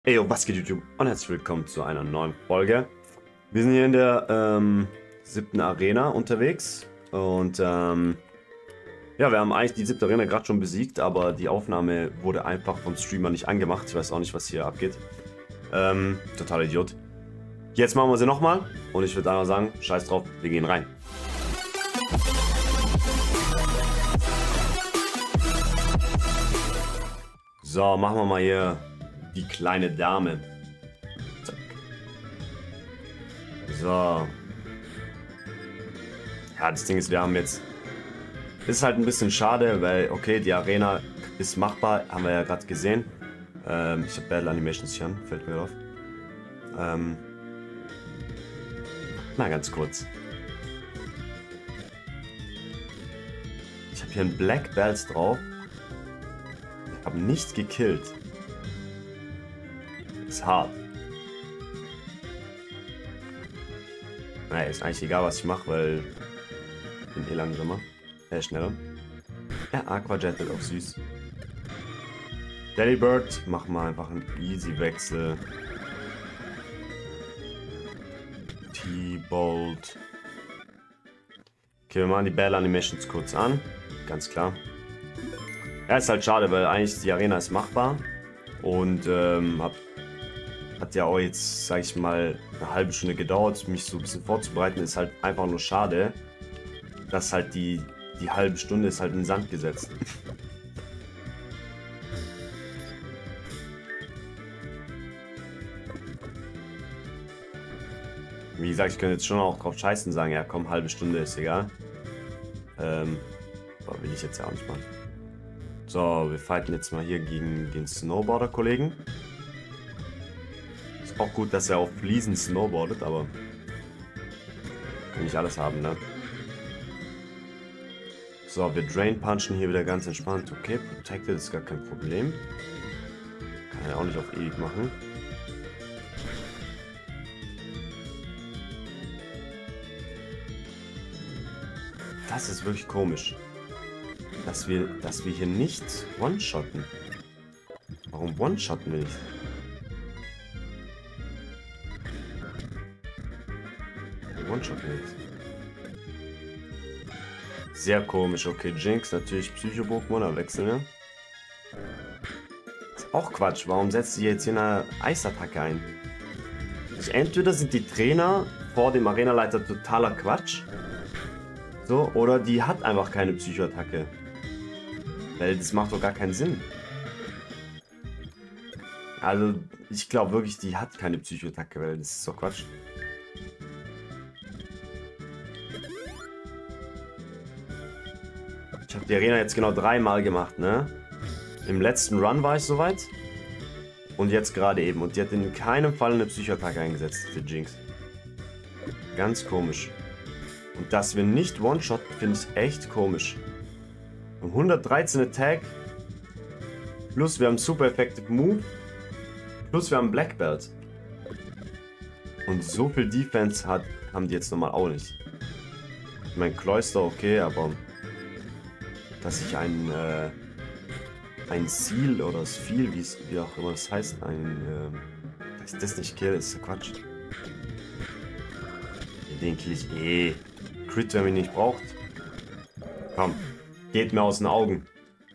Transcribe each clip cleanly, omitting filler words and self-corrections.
Ey, yo, was geht YouTube? Und herzlich willkommen zu einer neuen Folge. Wir sind hier in der 7. Arena unterwegs. Und ja, wir haben eigentlich die 7. Arena gerade schon besiegt, aber die Aufnahme wurde einfach vom Streamer nicht angemacht. Ich weiß auch nicht, was hier abgeht. Total Idiot. Jetzt machen wir sie nochmal und ich würde einfach sagen, scheiß drauf, wir gehen rein. So, machen wir mal hier die kleine Dame. Zack. So. Ja, das Ding ist, wir haben jetzt... Ist halt ein bisschen schade, weil, okay, die Arena ist machbar, haben wir ja gerade gesehen. Ich habe Battle Animations hier an, fällt mir auf. Mal ganz kurz. Ich habe hier einen Black Belt drauf. Ich habe nichts gekillt. Ist hart. Naja, ist eigentlich egal, was ich mache, weil ich bin eh langsamer. Schneller. Ja, Aquajet wird auch süß. Delibird, machen wir einfach einen Easy-Wechsel. T-Bolt. Okay, wir machen die Battle Animations kurz an. Ganz klar. Ja, ist halt schade, weil eigentlich die Arena ist machbar. Und hat ja auch jetzt, sag ich mal, eine halbe Stunde gedauert, mich so ein bisschen vorzubereiten. Ist halt einfach nur schade, dass halt die halbe Stunde ist halt in den Sand gesetzt. Wie gesagt, ich könnte jetzt schon auch drauf scheißen und sagen, ja komm, halbe Stunde ist egal. Aber will ich jetzt ja auch nicht machen. So, wir fighten jetzt mal hier gegen den Snowboarder-Kollegen. Ist auch gut, dass er auf Fliesen snowboardet, aber kann nicht alles haben, ne? So, wir Drain punchen hier wieder ganz entspannt. Okay, Protected ist gar kein Problem. Kann er auch nicht auf ewig machen. Das ist wirklich komisch. Dass wir hier nicht one-shotten. Warum one-shotten wir nicht? One-shotten wir nicht. Sehr komisch. Okay, Jinx, natürlich Psycho-Pokémon, wechseln wir. Ist auch Quatsch. Warum setzt sie jetzt hier eine Eisattacke ein? Also entweder sind die Trainer vor dem Arenaleiter totaler Quatsch. So, oder die hat einfach keine Psycho-Attacke. Weil das macht doch gar keinen Sinn. Also, ich glaube wirklich, die hat keine Psycho-Attacke, weil das ist doch Quatsch. Ich habe die Arena jetzt genau 3-mal gemacht, ne? Im letzten Run war ich soweit. Und jetzt gerade eben. Und die hat in keinem Fall eine Psycho-Attacke eingesetzt, die Jinx. Ganz komisch. Und dass wir nicht One-Shot, finde ich echt komisch. 113 Attack. Plus wir haben Super Effective Move. Plus wir haben Black Belt. Und so viel Defense haben die jetzt nochmal auch nicht. Ich meine, Cloyster okay, aber dass ich ein Seal oder Seal, wie auch immer das heißt, dass ich das nicht kill, ist Quatsch. Den kill ich eh. Crit, wenn man ihn nicht braucht. Komm, geht mir aus den Augen.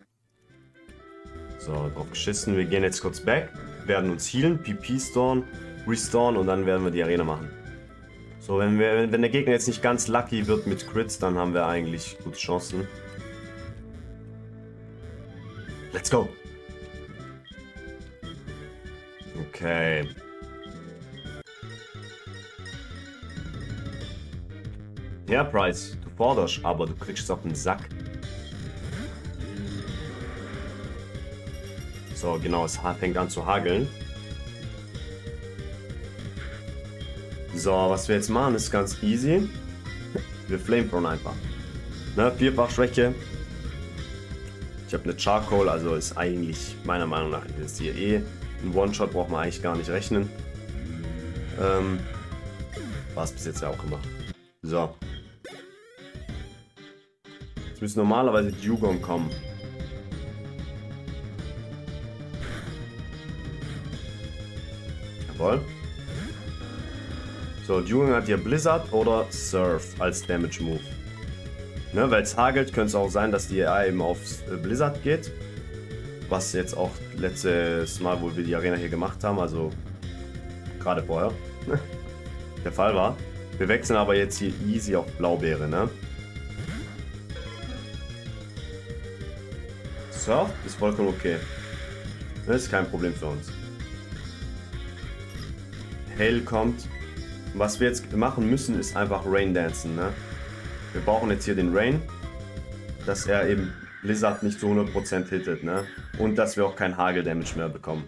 So, drauf geschissen. Wir gehen jetzt kurz back, werden uns healen, PP-Storm, Restorn und dann werden wir die Arena machen. So, wenn der Gegner jetzt nicht ganz lucky wird mit Crits, dann haben wir eigentlich gute Chancen. Let's go! Okay. Ja, Price, du forderst, aber du kriegst auf den Sack. So, genau, es fängt an zu hageln. So, was wir jetzt machen, ist ganz easy. Wir flamethrowen einfach. Ne, vierfach Schwäche. Ich habe eine Charcoal, also ist eigentlich, meiner Meinung nach, ist hier eh ein One-Shot, braucht man eigentlich gar nicht rechnen. War es bis jetzt ja auch gemacht. So. Jetzt müssen normalerweise Dugong kommen. Toll. So, During hat hier Blizzard oder Surf als Damage Move. Ne, weil es hagelt, könnte es auch sein, dass die AI eben auf Blizzard geht. Was jetzt auch letztes Mal, wo wir die Arena hier gemacht haben, also gerade vorher, der Fall war. Wir wechseln aber jetzt hier easy auf Blaubeere, ne? Surf ist vollkommen okay. Das ist kein Problem für uns. Hail kommt. Was wir jetzt machen müssen, ist einfach Rain dancen, ne? Wir brauchen jetzt hier den Rain, dass er eben Blizzard nicht zu 100% hittet, ne? Und dass wir auch kein Hagel-Damage mehr bekommen.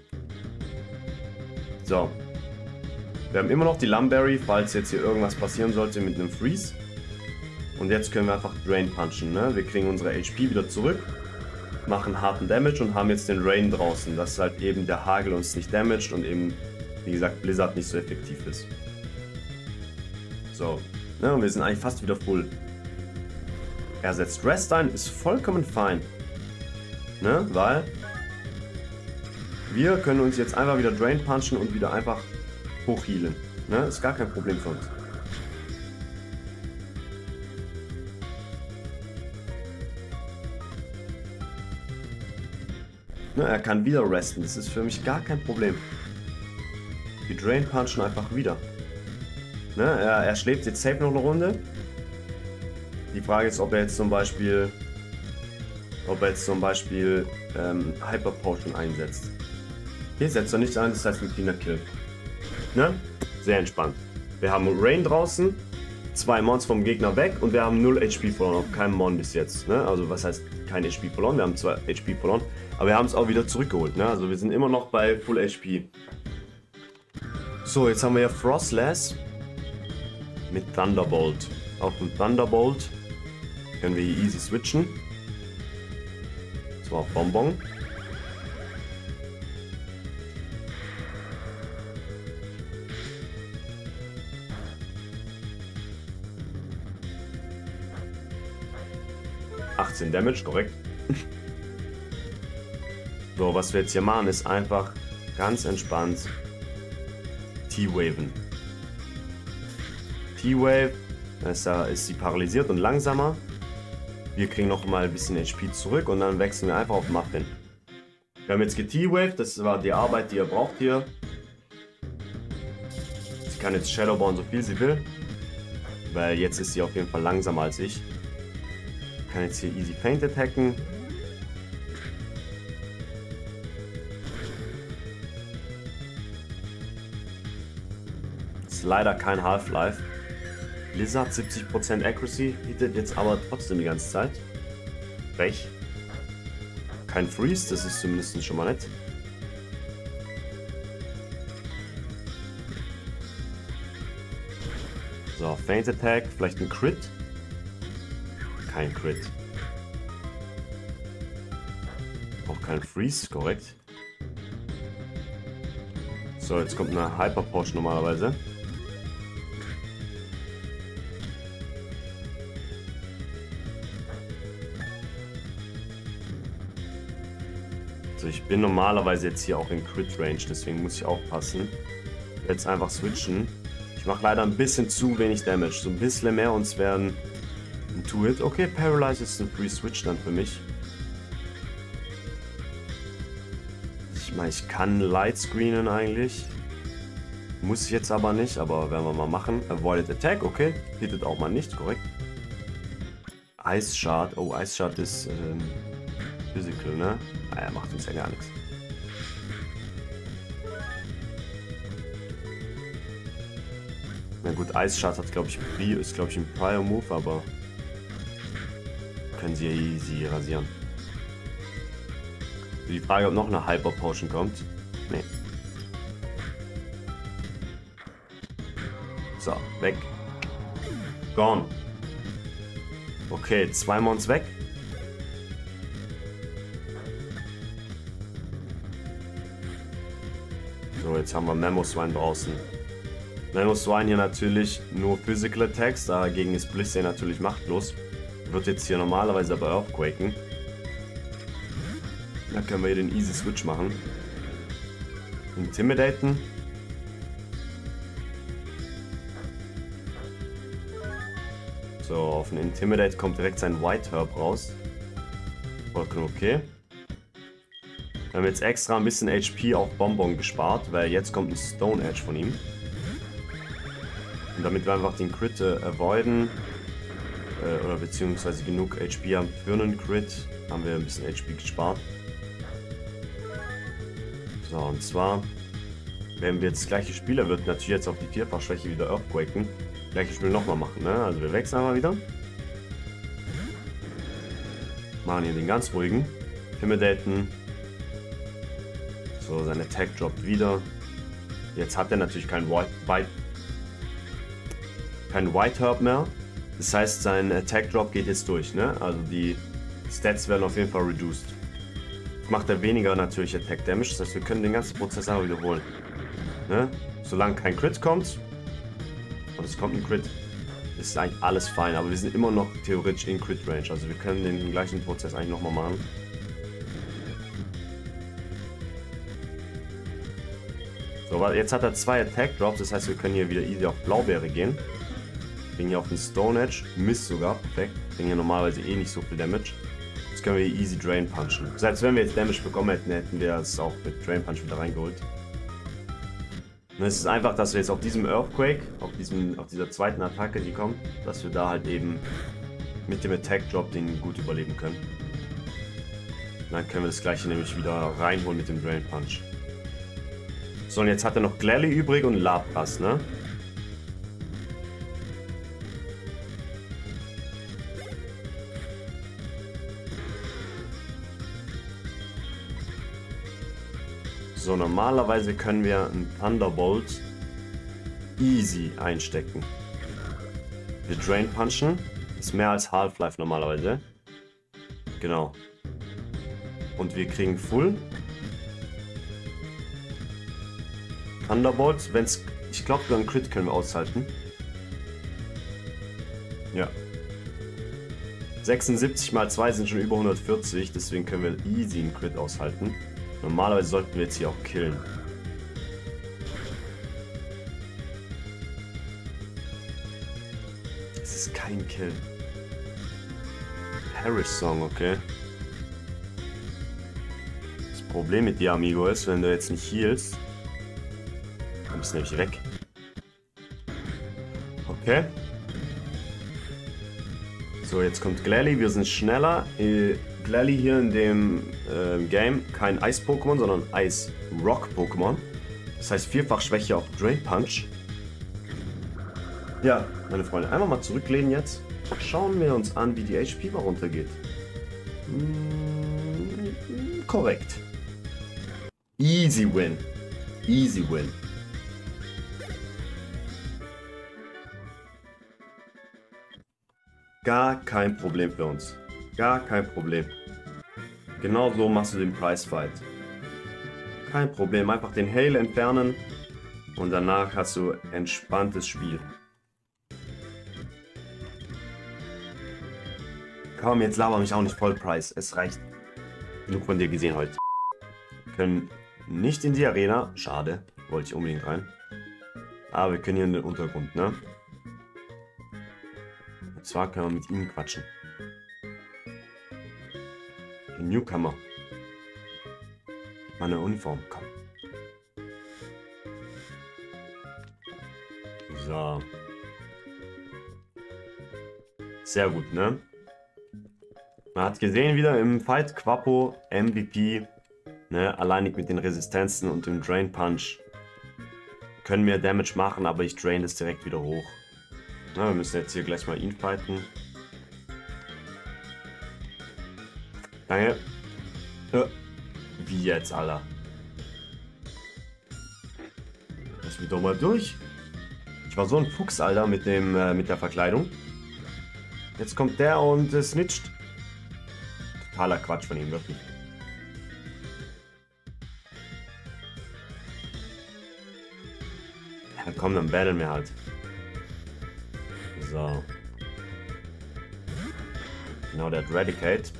So. Wir haben immer noch die Lumberry, falls jetzt hier irgendwas passieren sollte mit einem Freeze. Und jetzt können wir einfach Drain punchen, ne? Wir kriegen unsere HP wieder zurück, machen harten Damage und haben jetzt den Rain draußen, dass halt eben der Hagel uns nicht damaged und eben, wie gesagt, Blizzard nicht so effektiv ist. So, ne? Und wir sind eigentlich fast wieder full. Er setzt Rest ein, ist vollkommen fein. Ne? Weil wir können uns jetzt einfach wieder Drain punchen und wieder einfach hochhealen. Ne? Ist gar kein Problem für uns. Ne? Er kann wieder resten, das ist für mich gar kein Problem. Wir Drain punchen einfach wieder. Ne? Er schläft jetzt safe noch eine Runde. Die Frage ist, ob er jetzt zum Beispiel Hyper Potion einsetzt. Hier setzt er nichts ein, das heißt ein cleaner Kill. Ne? Sehr entspannt. Wir haben Rain draußen, 2 Mons vom Gegner weg und wir haben 0 HP verloren, auf keinem Mon bis jetzt. Ne? Also was heißt kein HP verloren, wir haben 2 HP verloren, aber wir haben es auch wieder zurückgeholt. Ne? Also wir sind immer noch bei Full HP. So, jetzt haben wir ja Frostless mit Thunderbolt. Auf dem Thunderbolt können wir hier easy switchen. Das war Bonbon. Damage, korrekt. So, was wir jetzt hier machen, ist einfach ganz entspannt T-Waven. T-Wave, ist sie paralysiert und langsamer. Wir kriegen noch mal ein bisschen HP zurück und dann wechseln wir einfach auf Muffin. Wir haben jetzt T-Wave, das war die Arbeit, die er braucht hier. Sie kann jetzt Shadowborn so viel sie will, weil jetzt ist sie auf jeden Fall langsamer als ich. Kann jetzt hier easy Feint attacken. Ist leider kein Half-Life. Blizzard 70% Accuracy, hittet jetzt aber trotzdem die ganze Zeit. Pech. Kein Freeze, das ist zumindest schon mal nett. So, Feint Attack, vielleicht ein Crit. Kein Crit. Auch kein Freeze, korrekt. So, jetzt kommt eine Hyper Potion normalerweise. Also ich bin normalerweise jetzt hier auch in Crit Range, deswegen muss ich aufpassen. Jetzt einfach switchen. Ich mache leider ein bisschen zu wenig Damage. So ein bisschen mehr und es werden ein 2-Hit. Okay, Paralyze ist ein Free Switch dann für mich. Ich meine, ich kann Light screenen eigentlich. Muss ich jetzt aber nicht, aber werden wir mal machen. Avoided Attack, okay. Hittet auch mal nicht, korrekt. Ice Shard. Oh, Ice Shard ist Physical, ne? Ah, er macht uns ja gar nichts. Na gut, Ice Shard hat, glaube ich, ist, glaube ich, ein Prior Move, aber können sie easy rasieren. Die Frage, ob noch eine Hyper Potion kommt. Nee. So, weg. Gone. Okay, 2 Mons weg. So, jetzt haben wir Mamoswine draußen. Mamoswine hier natürlich nur Physical Attacks, dagegen ist Blissey natürlich machtlos. Wird jetzt hier normalerweise aber Earthquaken. Da können wir hier den Easy Switch machen. Intimidaten. So, auf den Intimidate kommt direkt sein White Herb raus. Vollkommen okay. Wir haben jetzt extra ein bisschen HP auf Bonbon gespart, weil jetzt kommt ein Stone Edge von ihm. Und damit wir einfach den Crit avoiden, oder beziehungsweise genug HP haben für einen Crit, haben wir ein bisschen HP gespart. So, und zwar, wenn wir jetzt das gleiche Spiel, er wird natürlich jetzt auf die Vierfachschwäche wieder Earthquaken. Gleiches Spiel nochmal machen, ne? Also wir wechseln einmal wieder. Machen hier den ganz ruhigen. Intimidaten. So, sein Attack droppt wieder. Jetzt hat er natürlich kein White Herb mehr. Das heißt, sein Attack Drop geht jetzt durch, ne? Also die Stats werden auf jeden Fall reduced. Jetzt macht er weniger natürlich Attack Damage, das heißt, wir können den ganzen Prozess auch wiederholen. Ne? Solange kein Crit kommt, und es kommt ein Crit, ist eigentlich alles fein, aber wir sind immer noch theoretisch in Crit Range, also wir können den gleichen Prozess eigentlich nochmal machen. So, jetzt hat er 2 Attack Drops, das heißt, wir können hier wieder easy auf Blaubeere gehen. Kriegen hier auf den Stone Edge, Mist sogar, perfekt. Kriegen hier normalerweise eh nicht so viel Damage. Jetzt können wir hier easy Drain punchen. Das heißt, wenn wir jetzt Damage bekommen hätten, hätten wir es auch mit Drain Punch wieder reingeholt. Und es ist einfach, dass wir jetzt auf diesem Earthquake, auf dieser zweiten Attacke, die kommt, dass wir da halt eben mit dem Attack Drop den gut überleben können. Und dann können wir das gleiche nämlich wieder reinholen mit dem Drain Punch. So, und jetzt hat er noch Glalie übrig und Lapras, ne? So, normalerweise können wir einen Thunderbolt easy einstecken. Wir Drain punchen. Ist mehr als Half-Life normalerweise. Genau. Und wir kriegen Full. Thunderbolt, wenn's. Ich glaube, einen Crit können wir aushalten. Ja. 76 mal 2 sind schon über 140, deswegen können wir easy einen Crit aushalten. Normalerweise sollten wir jetzt hier auch killen. Es ist kein Kill. Harris Song, okay. Das Problem mit dir, Amigo, ist, wenn du jetzt nicht healst, kommst du nämlich weg. Okay. So, jetzt kommt Glalie, wir sind schneller. Glalie hier in dem Game kein Eis-Pokémon, sondern Eis-Rock-Pokémon. Das heißt vierfach Schwäche auf Drain Punch. Ja, meine Freunde, einmal mal zurücklehnen jetzt. Schauen wir uns an, wie die HP mal runtergeht. Korrekt. Easy win. Easy win. Gar kein Problem für uns. Gar kein Problem. Genau so machst du den Prize Fight. Kein Problem. Einfach den Hail entfernen. Und danach hast du entspanntes Spiel. Komm, jetzt laber mich auch nicht voll, Price. Es reicht. Genug von dir gesehen heute. Wir können nicht in die Arena. Schade. Wollte ich unbedingt rein. Aber wir können hier in den Untergrund, ne? Und zwar können wir mit ihm quatschen. Der Newcomer. Meine Uniform, komm. So. Sehr gut, ne? Man hat gesehen wieder im Fight, Quapo, MVP, ne? Alleinig mit den Resistenzen und dem Drain Punch. Können wir Damage machen, aber ich drain das direkt wieder hoch. Na, wir müssen jetzt hier gleich mal ihn fighten. Danke. Wie jetzt, Alter? Lass mich doch mal durch. Ich war so ein Fuchs, Alter, mit der Verkleidung. Jetzt kommt der und snitcht. Totaler Quatsch von ihm, wirklich. Ja, komm, dann battlen wir halt. So. Genau, der Eradicate.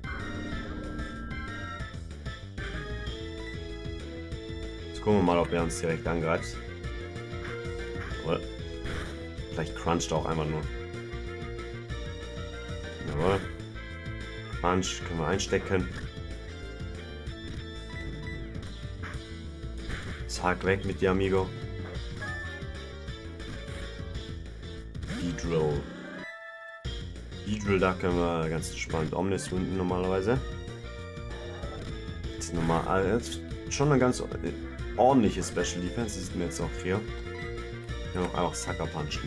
Jetzt gucken wir mal, ob er uns direkt angreift. Oder vielleicht cruncht er auch einfach nur. Jawohl. Punch können wir einstecken. Zack, weg mit dir, Amigo. Beedrill. Beedrill, da können wir ganz entspannt Omnis winden normalerweise. Das ist normal, das ist schon eine ganz ordentliche Special Defense, das sieht man jetzt auch hier. Ja, auch einfach Sucker punchen.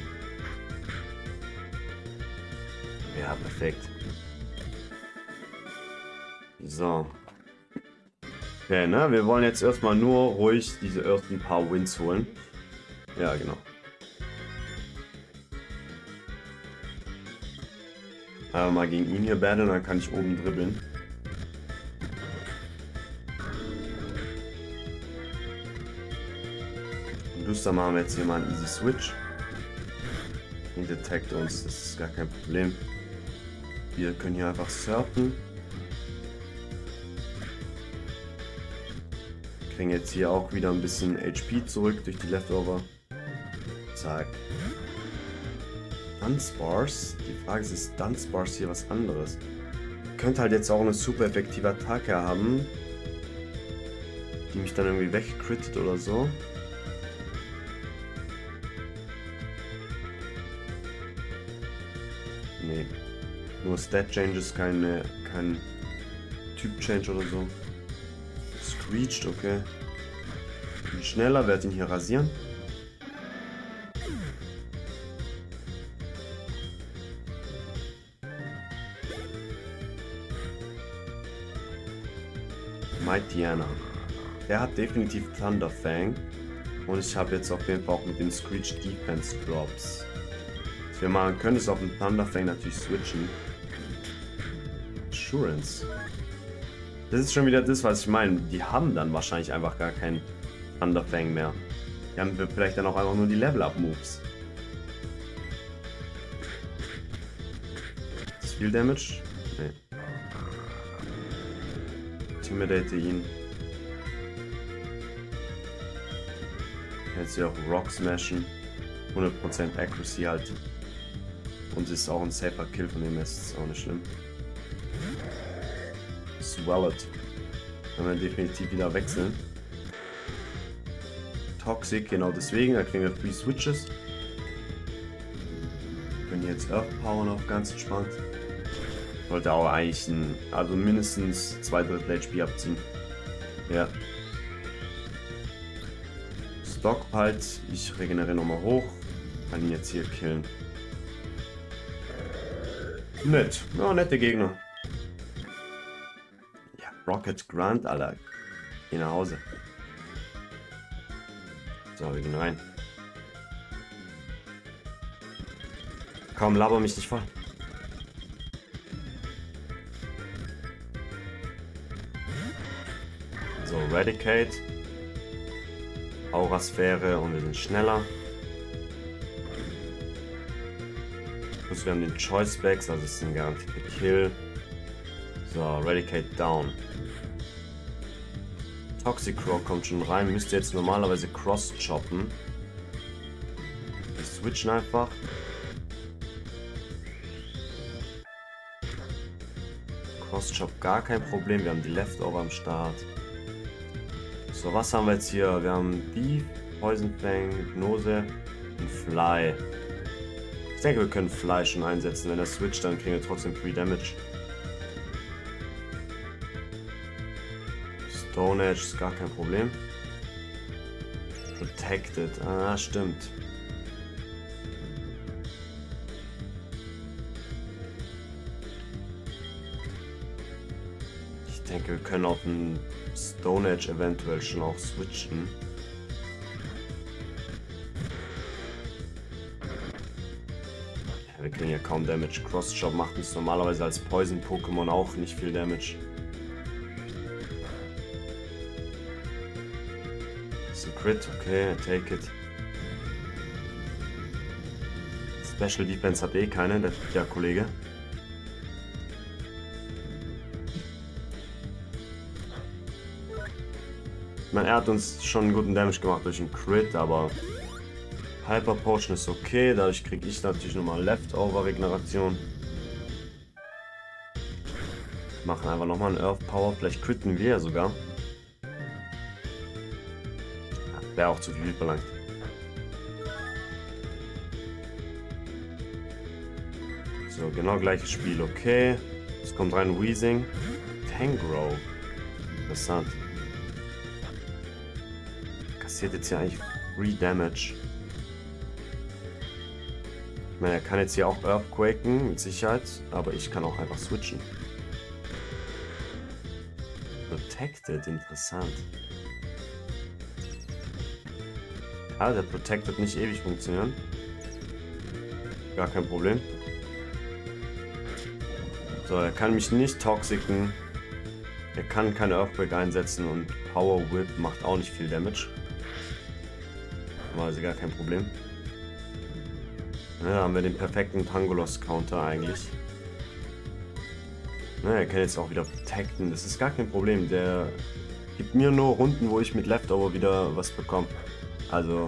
Ja, perfekt. So. Okay, ne? Wir wollen jetzt erstmal nur ruhig diese ersten paar Wins holen. Ja, genau. Mal gegen ihn hier battlen, dann kann ich oben dribbeln. Und Luster machen wir jetzt hier mal einen Easy Switch. Und detect uns, das ist gar kein Problem. Wir können hier einfach surfen. Kriegen jetzt hier auch wieder ein bisschen HP zurück durch die Leftover. Zack. Dunsparce. Die Frage ist Dunsparce hier was anderes? Könnte halt jetzt auch eine super effektive Attacke haben, die mich dann irgendwie wegcrittet oder so. Nee. Nur Stat Changes, kein Typ Change oder so. Screeched, okay. Viel schneller, werde ihn hier rasieren. Mightyena. Der hat definitiv Thunderfang. Und ich habe jetzt auf jeden Fall auch mit dem Screech Defense Drops. Was wir machen können, ist auf den Thunderfang natürlich switchen. Assurance. Das ist schon wieder das, was ich meine. Die haben dann wahrscheinlich einfach gar keinen Thunderfang mehr. Die haben vielleicht dann auch einfach nur die Level-Up-Moves. Ist das viel Damage? Nee. Intimidate ihn. Jetzt hier auch Rock smashen. 100% Accuracy halt. Und ist auch ein safer Kill, von dem ist es auch nicht schlimm. Swallet. Können wir definitiv wieder wechseln. Toxic, genau deswegen. Da kriegen wir 3 Switches. Können jetzt Earth powern auf ganz entspannt. Sollte auch eigentlich also mindestens 2/3 HP abziehen. Ja. Stockpile, ich regeneriere nochmal hoch. Kann ihn jetzt hier killen. Nett. Ja, nette Gegner. Ja, Rocket Grant, Alter. Geh nach Hause. So, wir gehen rein. Komm, laber mich nicht voll. So, Eradicate. Aurasphäre und wir sind schneller. Plus wir haben den Choice Bags, also es ist ein garantierter Kill. So, Eradicate down. Toxicroak kommt schon rein, müsste jetzt normalerweise cross-choppen. Wir switchen einfach. Cross-chop gar kein Problem, wir haben die Leftover am Start. So, was haben wir jetzt hier? Wir haben Thief, Poison Fang, Hypnose und Fly. Ich denke, wir können Fly schon einsetzen. Wenn er switcht, dann kriegen wir trotzdem Free Damage. Stone Edge ist gar kein Problem. Protected. Ah, stimmt. Ich denke, wir können auf den Stone Edge eventuell schon auch switchen. Ja, wir kriegen ja kaum Damage. Cross-Chop macht uns normalerweise als Poison-Pokémon auch nicht viel Damage. Das ist ein Crit, okay, take it. Special Defense hat eh keine, der Kollege. Er hat uns schon einen guten Damage gemacht durch einen Crit, aber Hyper Potion ist okay. Dadurch kriege ich natürlich nochmal Leftover Regeneration. Machen einfach nochmal einen Earth Power. Vielleicht critten wir ja sogar. Wäre auch zu viel verlangt. So, genau gleiches Spiel, okay. Es kommt rein Weezing. Tangrowth. Interessant. Kassiert jetzt hier eigentlich Free Damage. Ich meine, er kann jetzt hier auch Earthquaken, mit Sicherheit. Aber ich kann auch einfach switchen. Protected, interessant. Ah, der Protect wird nicht ewig funktionieren. Gar kein Problem. So, er kann mich nicht toxiken. Er kann keine Earthquake einsetzen und Power Whip macht auch nicht viel Damage. Also gar kein Problem. Ja, da haben wir den perfekten Tangolos Counter eigentlich. Na, er kann jetzt auch wieder protecten. Das ist gar kein Problem. Der gibt mir nur Runden, wo ich mit Leftover wieder was bekomme. Also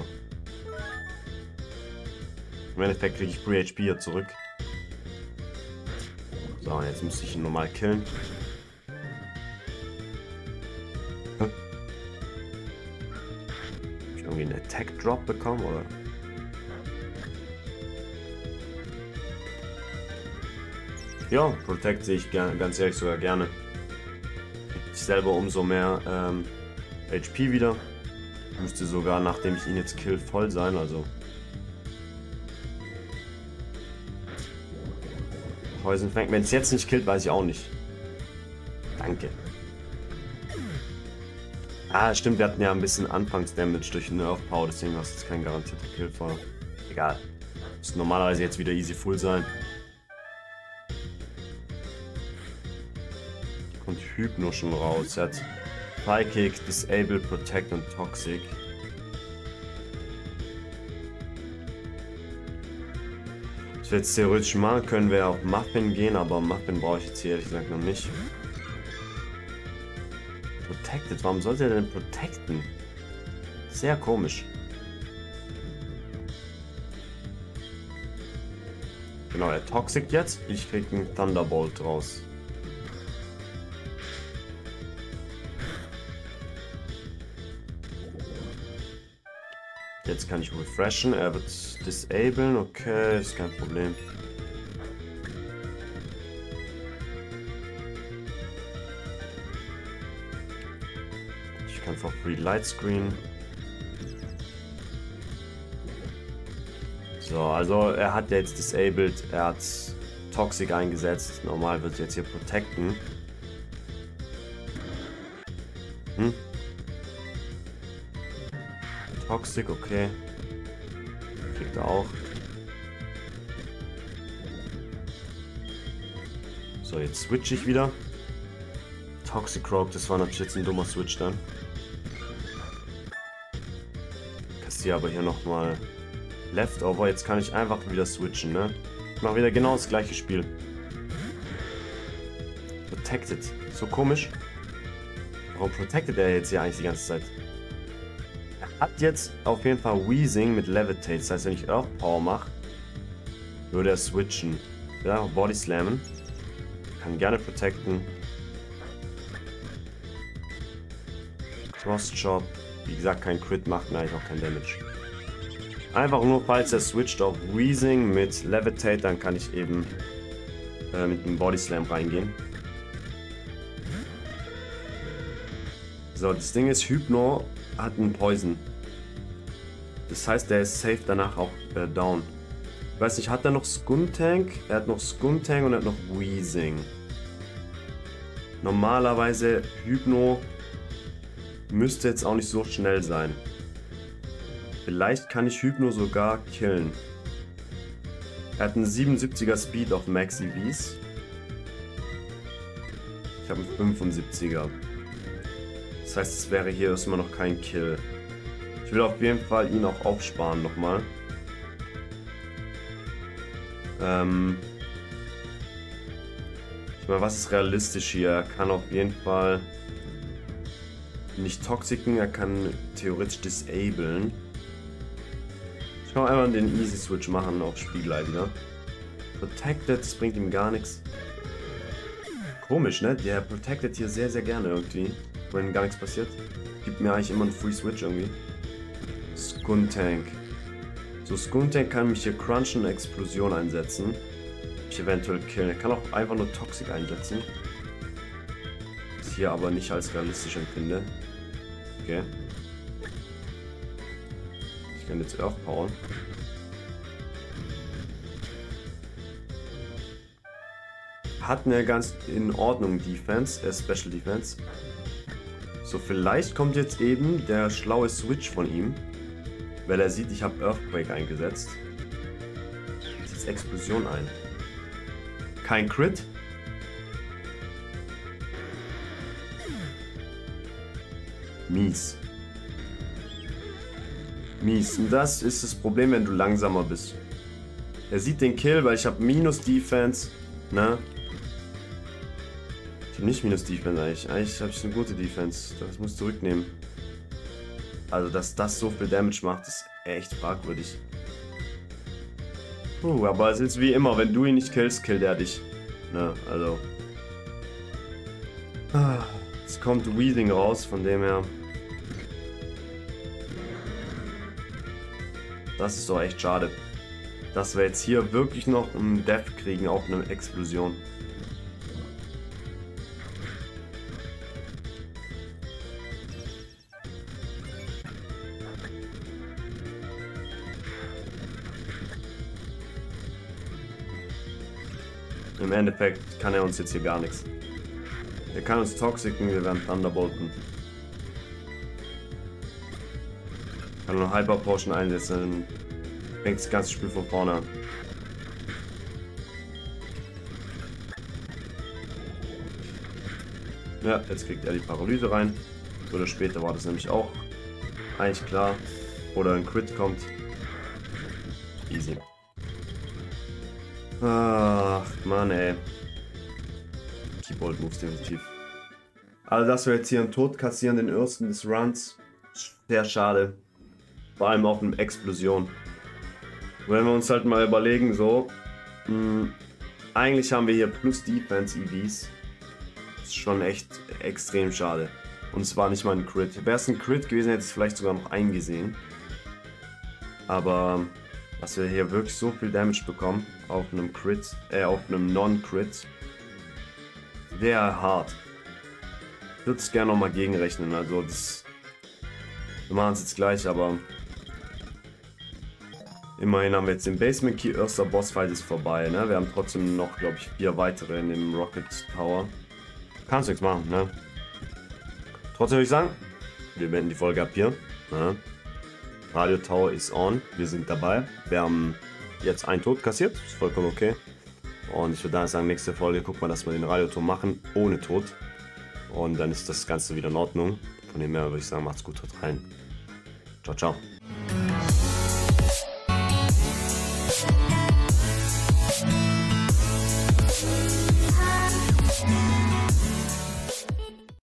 im Endeffekt kriege ich Free HP hier zurück. So, und jetzt müsste ich ihn normal killen. Hab ich irgendwie einen Attack Drop bekommen, oder? Ja, Protect sehe ich ganz ehrlich sogar gerne. Ich selber umso mehr HP wieder. Müsste sogar, nachdem ich ihn jetzt kill, voll sein, also. Poison Fang. Wenn es jetzt nicht killt, weiß ich auch nicht. Danke. Ah, stimmt, wir hatten ja ein bisschen Anfangsdamage durch den Earth Power, deswegen war es jetzt kein garantierter Kill vor. Egal. Müsste normalerweise jetzt wieder easy full sein. Kommt Hypno schon raus. Er hat Psychic, Disable, Protect und Toxic. Was wir jetzt theoretisch machen, können wir auf Muffin gehen, aber Muffin brauche ich jetzt hier ehrlich gesagt noch nicht. Protected, warum sollte er denn protecten? Sehr komisch. Genau, er toxic jetzt. Ich krieg einen Thunderbolt raus. Jetzt kann ich refreshen, er wird disablen, okay, ist kein Problem. Ich kann for free Light Screen. So, also er hat jetzt disabled, er hat Toxic eingesetzt, normal wird jetzt hier protecten. Toxic, okay. Kriegt er auch. So, jetzt switch ich wieder. Toxic Croak, das war natürlich jetzt ein dummer Switch dann. Kassiere aber hier nochmal Leftover. Jetzt kann ich einfach wieder switchen, ne? Ich mache wieder genau das gleiche Spiel. Protected. So komisch. Warum protected er jetzt hier eigentlich die ganze Zeit? Hat jetzt auf jeden Fall Weezing mit Levitate. Das heißt, wenn ich Earth Power mache, würde er switchen. Ja, Body Slammen. Kann gerne protecten. Cross Chop. Wie gesagt, kein Crit, macht mir eigentlich auch kein Damage. Einfach nur, falls er switcht auf Weezing mit Levitate, dann kann ich eben mit dem Body Slam reingehen. So, das Ding ist, Hypno hat einen Poison. Das heißt, der ist safe danach auch down. Ich weiß nicht, hat er noch Skuntank? Er hat noch Skuntank und er hat noch Weezing. Normalerweise Hypno müsste jetzt auch nicht so schnell sein. Vielleicht kann ich Hypno sogar killen. Er hat einen 77er Speed auf Max EVs. Ich habe einen 75er. Das heißt, es wäre hier erstmal noch kein Kill. Ich will auf jeden Fall ihn auch aufsparen nochmal. Ich meine, was ist realistisch hier? Er kann auf jeden Fall nicht toxiken, er kann theoretisch disablen. Ich kann einfach den Easy Switch machen auf Spiegelei wieder. Protected, das bringt ihm gar nichts. Komisch, ne? Der protected hier sehr, sehr gerne irgendwie. Wenn gar nichts passiert. Gibt mir eigentlich immer einen Free Switch irgendwie. Skuntank. So, Skuntank kann mich hier crunchen und Explosion einsetzen. Ich eventuell killen. Er kann auch einfach nur Toxic einsetzen. Was ich hier aber nicht als realistisch empfinde. Okay. Ich kann jetzt Earth powern. Hat eine ganz in Ordnung Defense, Special Defense. So, vielleicht kommt jetzt eben der schlaue Switch von ihm, weil er sieht, ich habe Earthquake eingesetzt. Setzt Explosion ein. Kein Crit. Mies. Mies. Und das ist das Problem, wenn du langsamer bist. Er sieht den Kill, weil ich habe Minus Defense, ne? Ich habe nicht Minus Defense eigentlich. Eigentlich habe ich eine gute Defense. Das muss ich zurücknehmen. Also, dass das so viel Damage macht, ist echt fragwürdig. Aber es ist wie immer, wenn du ihn nicht killst, killt er dich. Ne, also. Jetzt kommt Weeding raus, von dem her. Das ist doch echt schade. Dass wir jetzt hier wirklich noch einen Death kriegen, auch eine Explosion. Im Endeffekt kann er uns jetzt hier gar nichts. Er kann uns toxiken, wir werden Thunderbolten. Kann nur Hyper Potion einsetzen, dann fängt das ganze Spiel von vorne an. Ja, jetzt kriegt er die Paralyse rein. Oder später war das nämlich auch eigentlich klar. Oder ein Crit kommt. Easy. Ach, Mann, ey. Keyboard Moves definitiv. Also, dass wir jetzt hier einen Tod kassieren, den ersten des Runs. Sehr schade. Vor allem auf eine Explosion. Wenn wir uns halt mal überlegen, so. Eigentlich haben wir hier plus Defense EVs. Das ist schon echt extrem schade. Und es war nicht mal ein Crit. Wäre es ein Crit gewesen, hätte ich es vielleicht sogar noch eingesehen. Aber dass wir hier wirklich so viel Damage bekommen auf einem Crit, auf einem Non-Crit, wäre hart. Ich würde es gerne nochmal gegenrechnen. Also das, wir machen es jetzt gleich, aber immerhin haben wir jetzt den Basement Key. Erster Bossfight ist vorbei, ne? Wir haben trotzdem noch, glaube ich, 4 weitere in dem Rocket Tower. Kannst nichts machen, ne? Trotzdem würde ich sagen, wir beenden die Folge ab hier. Ne? Radio Tower ist on, wir sind dabei. Wir haben jetzt einen Tod kassiert, ist vollkommen okay. Und ich würde dann sagen, nächste Folge gucken wir, dass wir den Radioturm machen, ohne Tod. Und dann ist das Ganze wieder in Ordnung. Von dem her würde ich sagen, macht's gut, haut rein. Ciao, ciao.